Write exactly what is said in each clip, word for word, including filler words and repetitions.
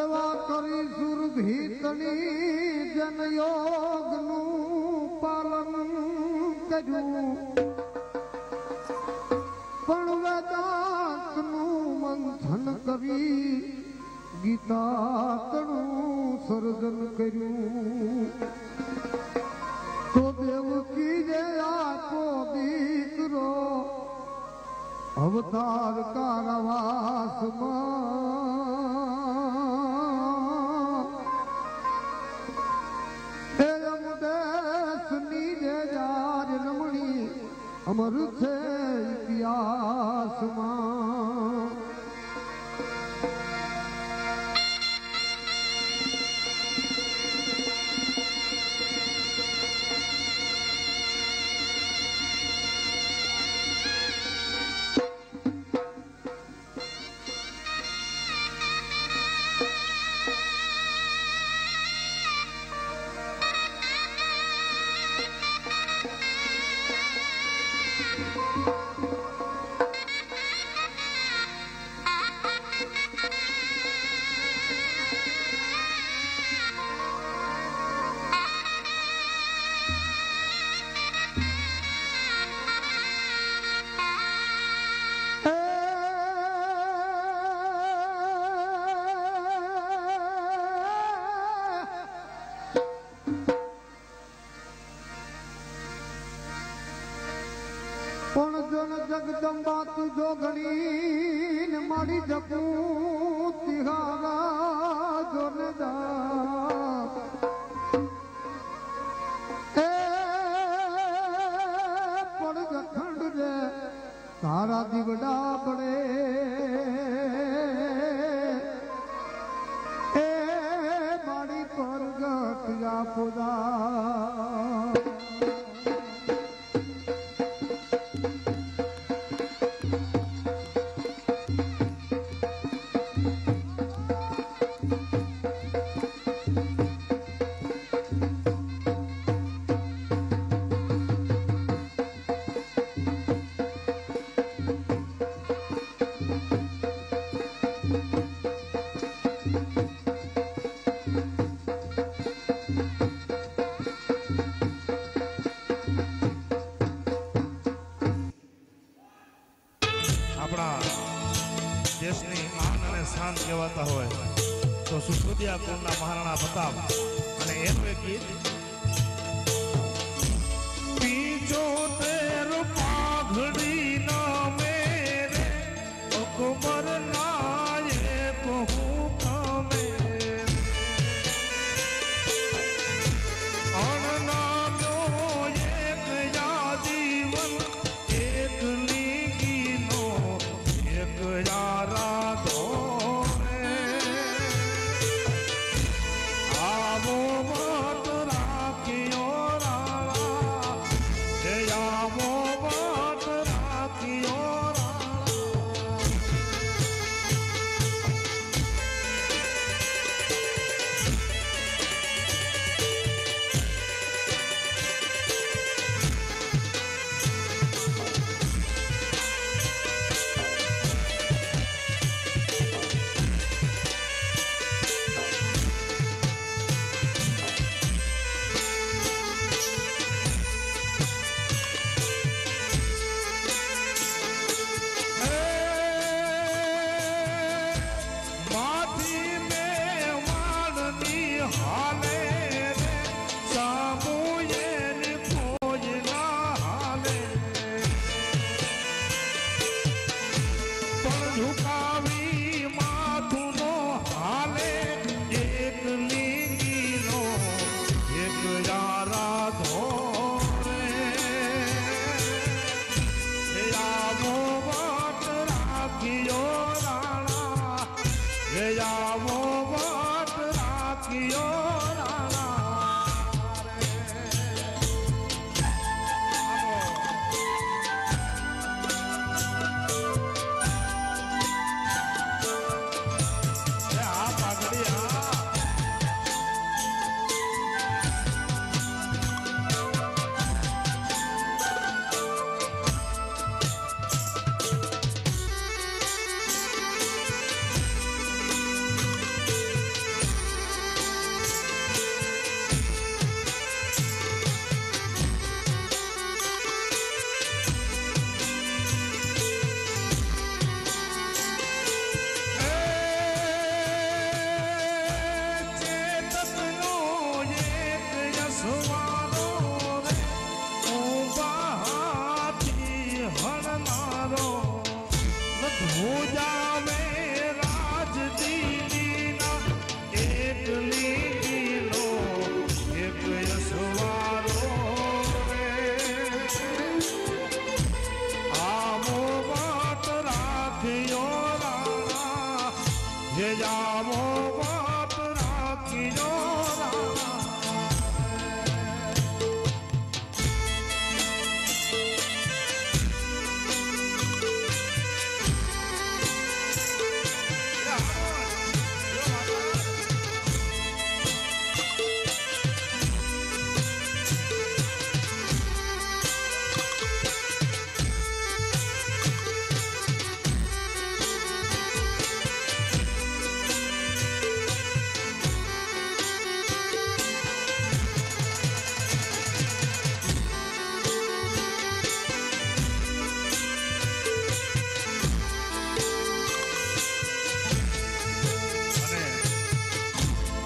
સેવા કરી સુરભીતની જનયોગનું પાલન કર્યું પણ વેદાંતનું મંથન કરી ગીતાતનું સર્જન કર્યું તો દેવકી જે આપો દીકરો અવતાર કારાવાસમાં એ અમદેશની જે જાર રમણી અમર છે ઇતિહાસમાં જગદંબા તું જોગણી ને મારી જપું તિહારા જોને જા એ પડ જખંડ રે તારા દીવડા પડે એ મારી પરગટ આપોદા तो सुखदिया कुंडा महाराणा प्रताप અને એનું એક ગીત પીજો તેર પાઘડી ના મેરે અકબર નાયે કહું કામે અણનામ્યો એક યા જીવન એક લીગીનો એક યારા દો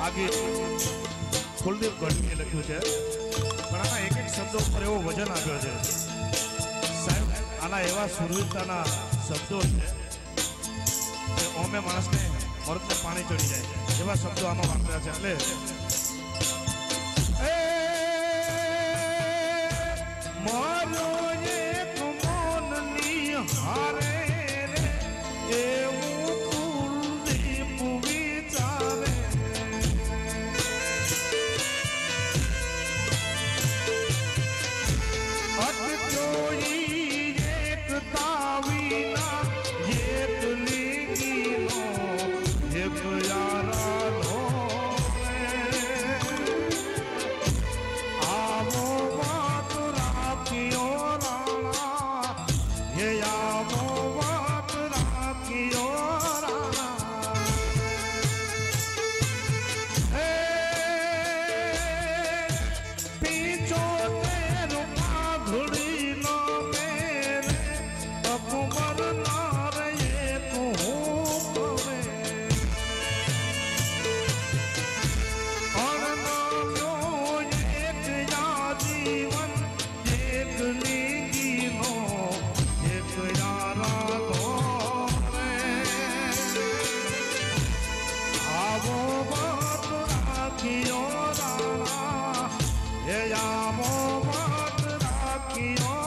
આગે કુલદીપ ગઢવીએ લખ્યું છે પણ આના એક એક શબ્દો ઉપર એવો વજન આપ્યો છે સાહેબ આના એવા સુરવીરતાના શબ્દો છે કે ઓમે માણસને મરદને પાણી ચડી જાય એવા શબ્દો આમાં વાપર્યા છે એટલે મારો એક મોનની હારે રે એવું કુલદીપ વિચારે અટકોઈ એકતા વિના એક લીંગીનો એક યારાનો આવો વાત રાખ્યો રાણા હે આવો વાત રાખ્યો રાણા હે પીછો તેરો પાઘડી નો મેરે અકબર ના રે તું હવે અણનામ્યો એક યાજીવન એક લીંગીનો એક યારાનો રે આવો વાત રાખ્યો રાણા હે આવો વાત રાખ્યો